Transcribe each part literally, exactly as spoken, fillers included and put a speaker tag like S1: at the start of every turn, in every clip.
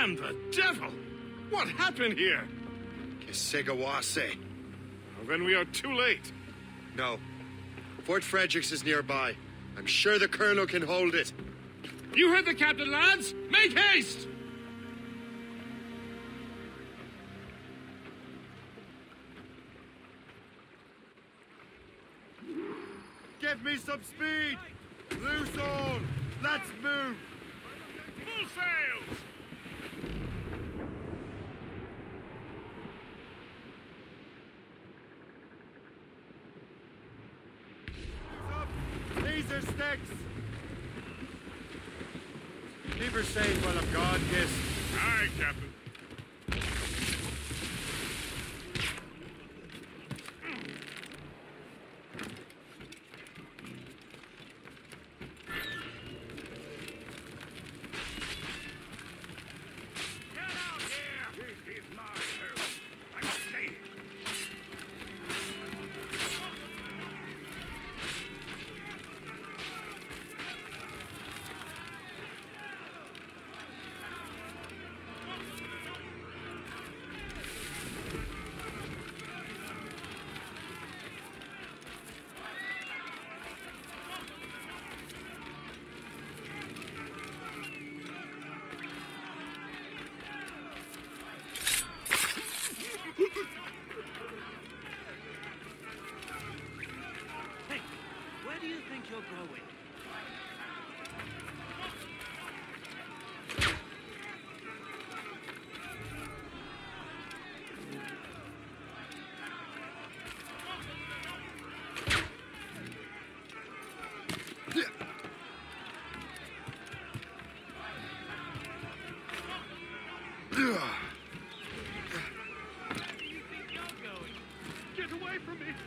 S1: And the devil! What happened here?
S2: Kesegawase.
S1: Well, then we are too late.
S2: No. Fort Fredericks is nearby. I'm sure the Colonel can hold it.
S1: You heard the captain, lads! Make haste!
S2: Give me some speed! Loose all! Let's move!
S1: Full sails!
S2: These are sticks! Keep her safe while I'm gone, Gist.
S1: Aye, Captain.
S3: Hey, where do you think you're going?
S1: Get away from me!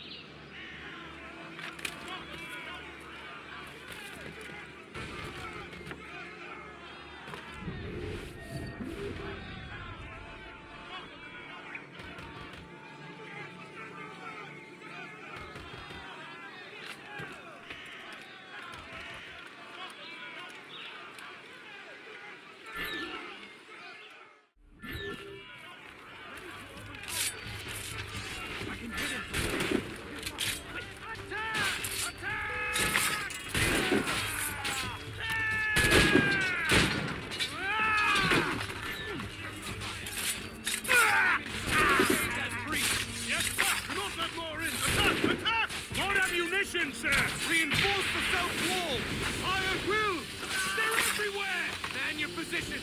S1: Sir! Reinforce the south wall! I will! They're everywhere! Man your position!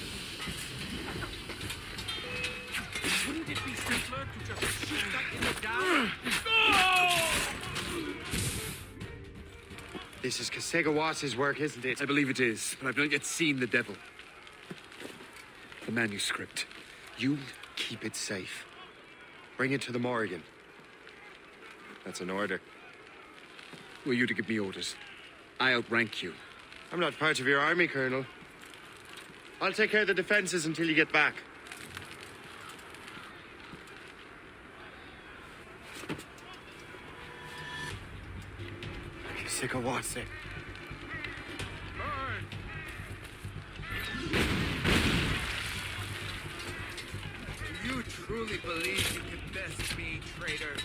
S1: Wouldn't it be simpler to just shoot that thing down?
S2: This is Kesegawase's work, isn't it?
S4: I believe it is, but I've not yet seen the devil. The manuscript.
S2: You keep it safe. Bring it to the Morrigan. That's an order.
S4: Were you to give me orders? I outrank you.
S2: I'm not part of your army, Colonel. I'll take care of the defenses until you get back. Kesigawase.
S3: Do you truly believe you can best me, traitor?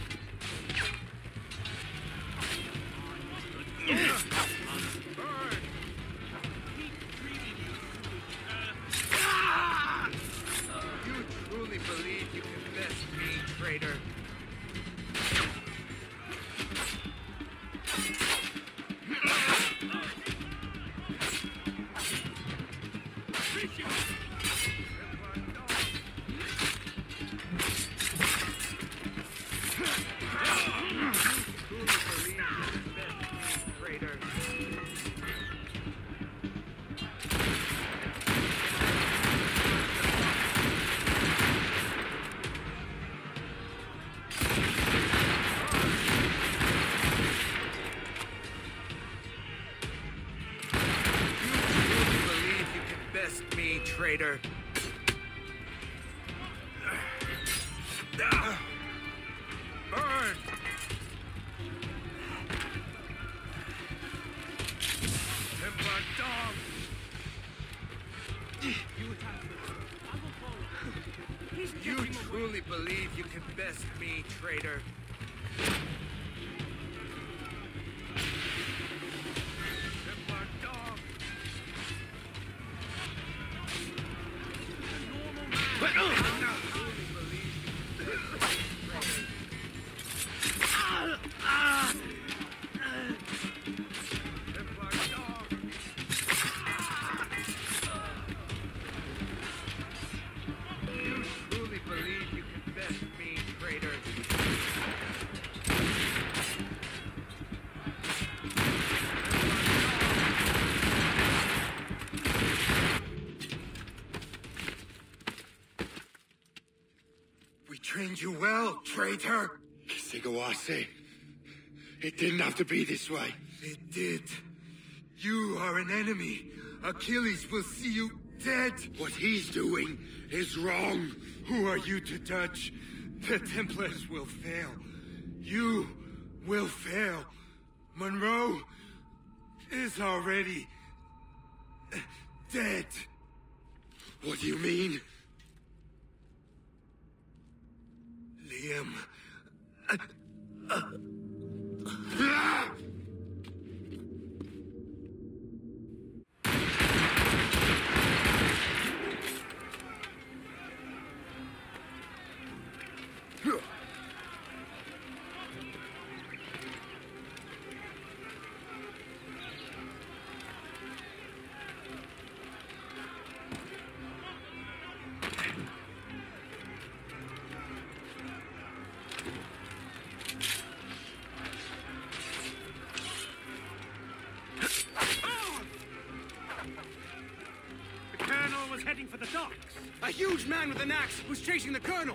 S3: You truly believe you can best me, traitor? Traitor. Burn! Templar dog! You attack me. can best me, traitor. Templar dog! A normal man!
S2: Trained you well, traitor! Sigawase. It didn't have to be this way.
S5: It did. You are an enemy. Achilles will see you dead.
S2: What he's doing is wrong.
S5: Who are you to judge? The Templars will fail. You will fail. Monroe is already dead.
S2: What do you mean?
S5: Liam.
S2: Uh, uh. Ah!
S1: Heading for the docks.
S4: A huge man with an axe was chasing the colonel.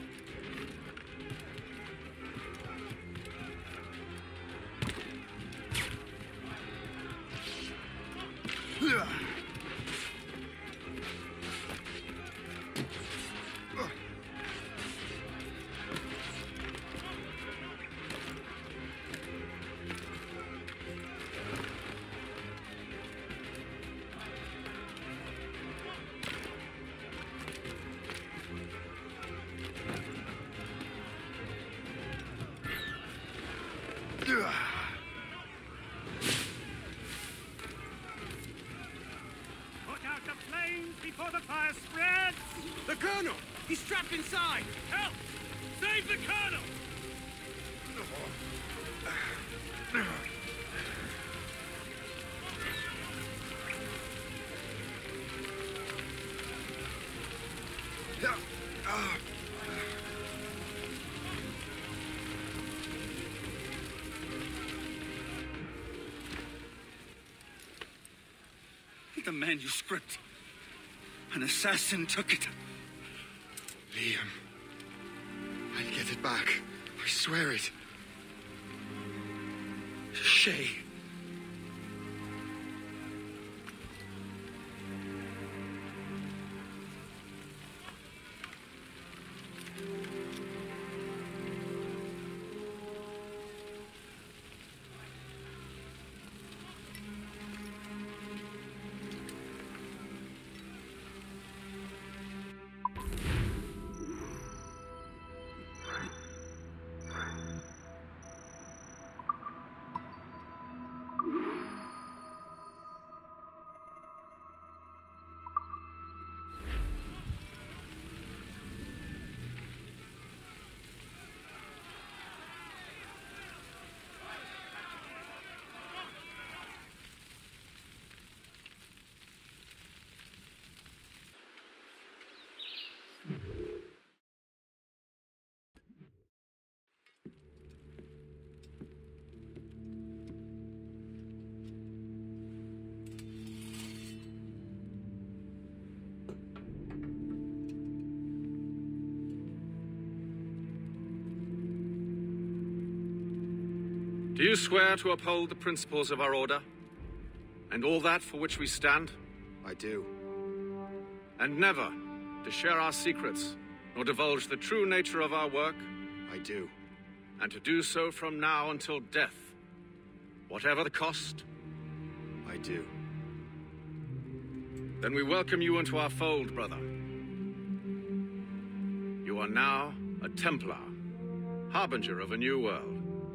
S1: Put out the flames before the fire spreads!
S4: The colonel! He's trapped inside!
S1: Help! Save the colonel!
S4: The manuscript. An assassin took it.
S2: Liam. I'll get it back. I swear it.
S4: Shay.
S6: Do you swear to uphold the principles of our order? And all that for which we stand?
S2: I do.
S6: And never to share our secrets, nor divulge the true nature of our work?
S2: I do.
S6: And to do so from now until death, whatever the cost?
S2: I do.
S6: Then we welcome you into our fold, brother. You are now A Templar, harbinger of a new world.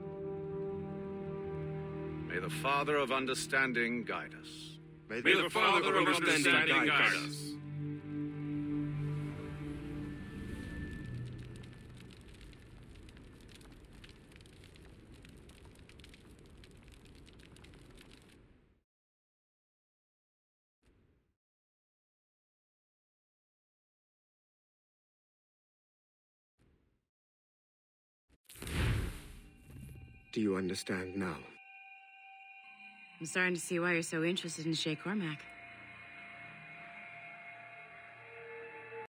S6: May the Father of Understanding guide us.
S1: May the Father of Understanding guide us.
S2: Do you understand now?
S7: I'm starting to see why you're so interested in Shay Cormac.